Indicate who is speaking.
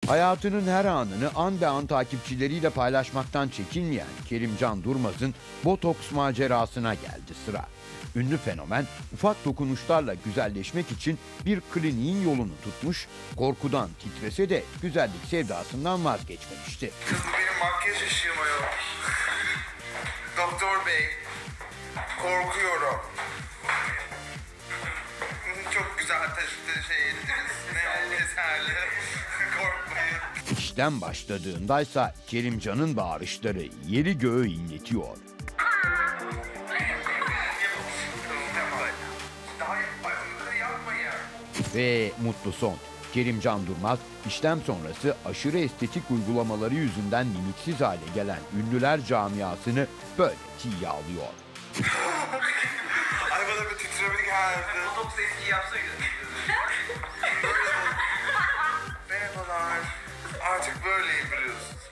Speaker 1: Hayatının her anını an be an takipçileriyle paylaşmaktan çekinmeyen Kerimcan Durmaz'ın botoks macerasına geldi sıra. Ünlü fenomen ufak dokunuşlarla güzelleşmek için bir kliniğin yolunu tutmuş, korkudan titrese de güzellik sevdasından vazgeçmemişti.
Speaker 2: Kız benim makyaj ışığım ayol. Doktor bey, korkuyorum. Çok güzel şey ettiniz. Ne eserli. Korkmayın.
Speaker 1: İşlem başladığındaysa Kerimcan'ın bağırışları yeri göğü inletiyor. Ve mutlu son. Kerimcan Durmaz, işlem sonrası aşırı estetik uygulamaları yüzünden mimiksiz hale gelen ünlüler camiasını böyle tiye alıyor.
Speaker 2: Ay bana bir titreme geldi. Botoks eskiyi yapsaydı. Merhabalar. Artık böyleyim biliyorsun.